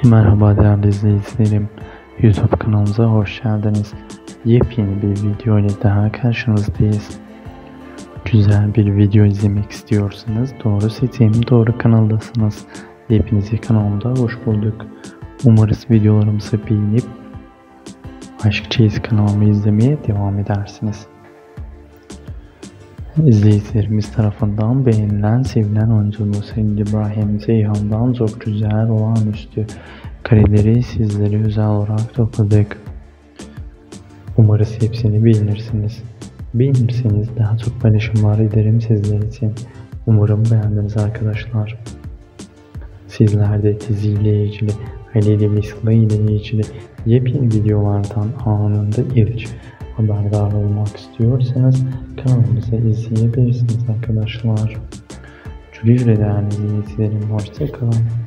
Merhaba değerli izleyicilerim, YouTube kanalımıza hoş geldiniz. Yepyeni bir video ile daha karşınızdayız. Güzel bir video izlemek istiyorsanız doğru seçim, doğru kanaldasınız. Hepinizi kanalımda hoş bulduk. Umarız videolarımızı beğenip Aşk Çeyiz kanalımı izlemeye devam edersiniz. İzleyicilerimiz tarafından beğenilen, sevilen oyuncumuz Halil İbrahim Ceyhan'dan çok güzel, olağanüstü kareleri sizlere özel olarak topladık. Umarız hepsini beğenirsiniz. Beğenirseniz daha çok paylaşımlar ederim sizler için. Umarım beğendiniz arkadaşlar. Sizler de diziyle ilgili, Halil İbrahim ile ilgili yepyeni videolardan anında ilk haberdar olmak istiyorsanız kanalımızı izleyebilirsiniz arkadaşlar. Güle güle değerli izleyicilerim, hoşça kalın.